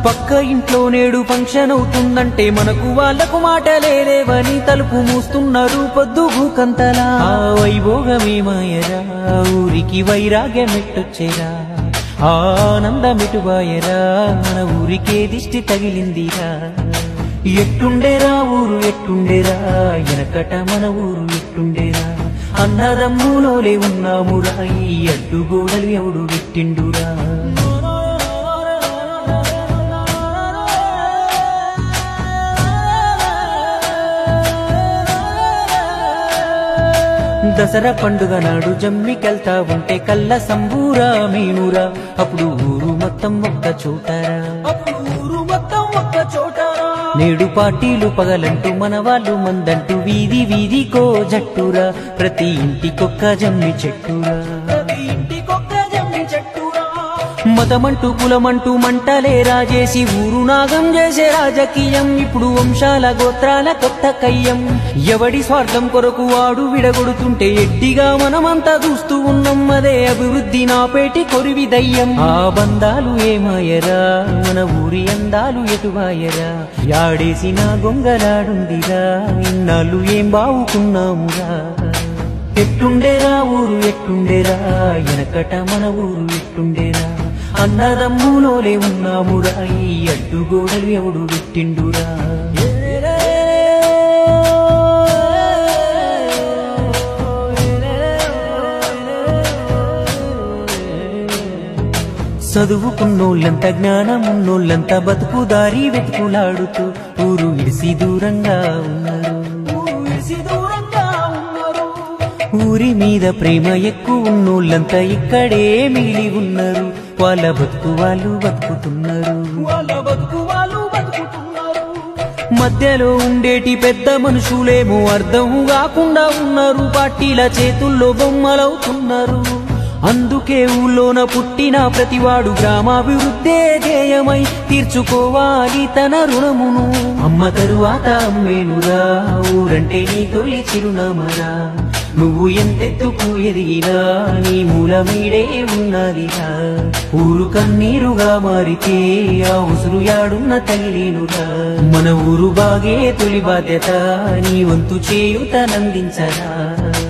పక్క ఇంట్లో నేడు ఫంక్షన్ అవుతుందంటే మనకు వాళ్ళకు మాటలేవని తలుపు మూస్తున్నారు పొద్దుగుకంతలా ఆ వైభోగమే మాయరా ఊరికి వైరాగ్యమెట్టొచ్చేరా ఆనందమిటుబాయరా మన ఊరికే దిష్టి తగిలిందిరా ఎట్టుండేరా ఊరు ఎట్టుండేరా ఎనకట మన ఊరు ఎట్టుండేరా అన్నదమ్ములోలే ఉన్నామురా ఈ అడ్డుగోడలు ఎవడు పెట్టిండురా దసరా పండుగ నాడు జమ్మికెళ్తా ఉంటే కళ్ళ సంబూరా మీనురా అప్పుడు ఊరు మొత్తం ఒక్క చోటారా నేడు పార్టీలు పగలంటూ మన వాళ్ళు మందంటూ వీధి వీధికో జట్టురా ప్రతి ఇంటికొక్క జమ్మి చెట్టురా మతమంటూ కులమంటూ మంటలే రాజేసి ఊరు నాగం చేసే రాజకీయం ఇప్పుడు వంశాల గోత్రాల కొత్త కయ్యం ఎవడి స్వార్థం కొరకు వాడు విడగొడుతుంటే ఎడ్డిగా మనమంతా చూస్తూ ఉన్నాం అదే అభివృద్ధి నాపేటి కొరివి దయ్యం ఆ బంధాలు ఏమాయరా మన ఊరి అందాలు ఎటువాయరా యాడేసిన గొంగలాడుందిరా ఇన్నాళ్ళు ఏం బావుకున్నామురా ఎట్టుండేరా ఊరు ఎట్టుండేరా ఎనకట మన ఊరు ఎట్టుండేరా అన్నదమ్ములోలే ఉన్నామురా ఈ అడ్డుగోడలు ఎవడు పెట్టిండురా చదువుకున్నోళ్ళంతా జ్ఞానమున్నోళ్ళంతా బతుకుదారి వెతుకులాడుతూ ఊరు ఇడిసి దూరంగా ఉన్నారు ఊరి మీద ప్రేమ ఎక్కువ ఉన్నోళ్ళంతా ఇక్కడే మిగిలి ఉన్నారు వాళ్ళ బతుకు వాళ్ళు బతుకుతున్నారు మధ్యలో ఉండేటి పెద్ద మనుషులేమో అర్థం కాకుండా ఉన్నారు పార్టీల చేతుల్లో బొమ్మలవుతున్నారు అందుకే ఊళ్ళోన పుట్టిన ప్రతివాడు గ్రామాభివృద్ధే ధ్యేయమై తీర్చుకోవాలి తన రుణమును అమ్మ తరువాత అమ్మేనురా ఊరంటే నీ తొలి చిరునామరా నువ్వు ఎంతెత్తుకు ఎదిగినా నీ మూలమీడే ఉన్నదిరా ఊరు కన్నీరుగా మారితే ఆ ఉసురు యాడున్న తగిలేనురా మన ఊరు బాగే తొలి బాధ్యత నీ వంతు చేయుతనందించరా